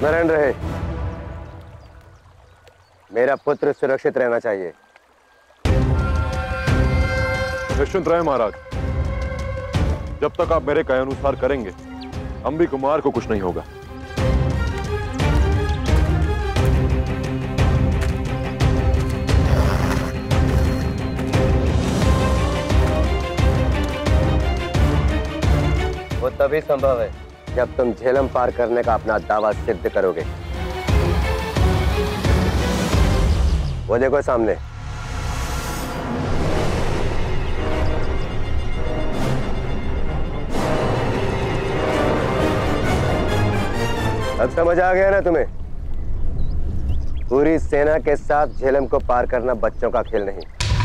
स्मरण रहे, मेरा पुत्र सुरक्षित रहना चाहिए। निश्चिंत रहे महाराज, जब तक आप मेरे कहे अनुसार करेंगे अंबी कुमार को कुछ नहीं होगा। वो तभी संभव है जब तुम झेलम पार करने का अपना दावा सिद्ध करोगे। वो देखो सामने। अब समझ आ गया ना तुम्हें? पूरी सेना के साथ झेलम को पार करना बच्चों का खेल नहीं।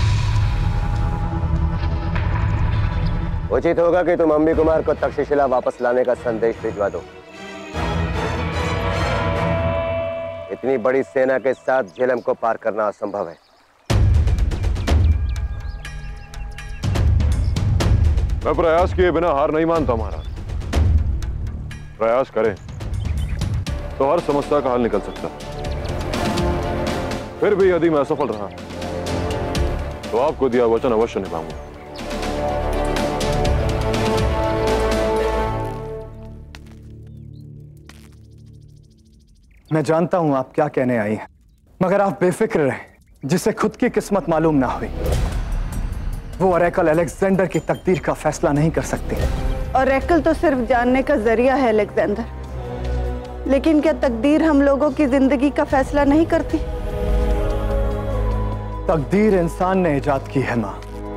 उचित होगा कि तुम अंबी कुमार को तक्षशिला वापस लाने का संदेश भिजवा दो। इतनी बड़ी सेना के साथ झेलम को पार करना असंभव है। मैं प्रयास किए बिना हार नहीं मानता महाराज। प्रयास करें तो हर समस्या का हल निकल सकता है। फिर भी यदि मैं असफल रहा तो आपको दिया वचन अवश्य निभाऊंगा। मैं जानता हूं आप क्या कहने आई हैं, मगर आप बेफिक्र रहें। जिसे खुद की किस्मत मालूम ना हुई वो ओरेकल अलेक्जेंडर की तकदीर का फैसला नहीं कर सकती। ओरेकल तो सिर्फ जानने का जरिया है अलेक्जेंडर, लेकिन क्या तकदीर हम लोगों की जिंदगी का फैसला नहीं करती? तकदीर इंसान ने इजाद की है मां,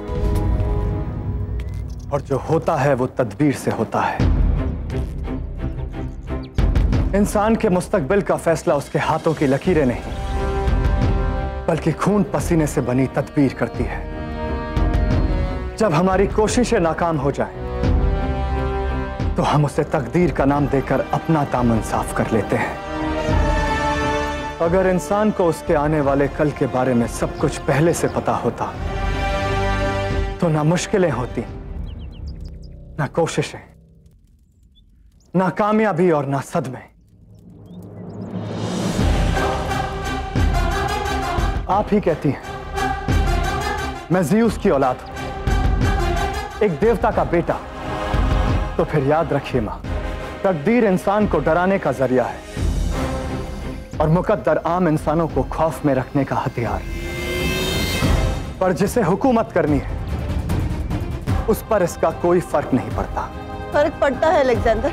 और जो होता है वो तदबीर से होता है। इंसान के मुस्तकबिल का फैसला उसके हाथों की लकीरें नहीं, बल्कि खून पसीने से बनी तदबीर करती है। जब हमारी कोशिशें नाकाम हो जाएं, तो हम उसे तकदीर का नाम देकर अपना दामन साफ कर लेते हैं। अगर इंसान को उसके आने वाले कल के बारे में सब कुछ पहले से पता होता तो ना मुश्किलें होती, ना कोशिशें, ना कामयाबी और ना सदमे। आप ही कहती हैं मैं ज़ीउस की औलाद हूं, एक देवता का बेटा। तो फिर याद रखिए मां, तकदीर इंसान को डराने का जरिया है और मुकद्दर आम इंसानों को खौफ में रखने का हथियार। पर जिसे हुकूमत करनी है उस पर इसका कोई फर्क नहीं पड़ता। फर्क पड़ता है अलेक्जेंडर।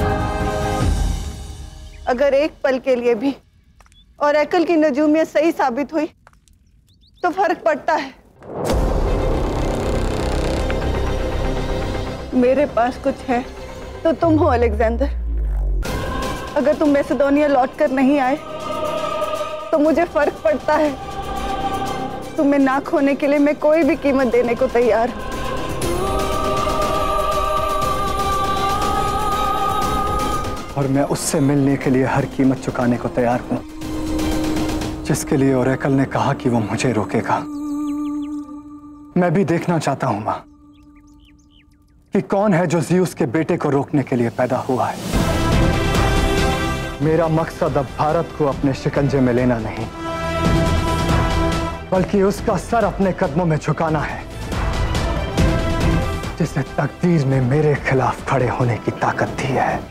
अगर एक पल के लिए भी ओरेकल की नजूमियत सही साबित हुई तो फर्क पड़ता है। मेरे पास कुछ है तो तुम हो अलेक्जेंडर। अगर तुम मैसेडोनिया लौटकर नहीं आए तो मुझे फर्क पड़ता है। तुम्हें ना खोने के लिए मैं कोई भी कीमत देने को तैयार हूं। और मैं उससे मिलने के लिए हर कीमत चुकाने को तैयार हूं जिसके लिए ओरेकल ने कहा कि वो मुझे रोकेगा। मैं भी देखना चाहता हूं मां कि कौन है जो ज़ीउस के बेटे को रोकने के लिए पैदा हुआ है। मेरा मकसद अब भारत को अपने शिकंजे में लेना नहीं, बल्कि उसका सर अपने कदमों में झुकाना है, जिसे तकदीर ने मेरे खिलाफ खड़े होने की ताकत दी है।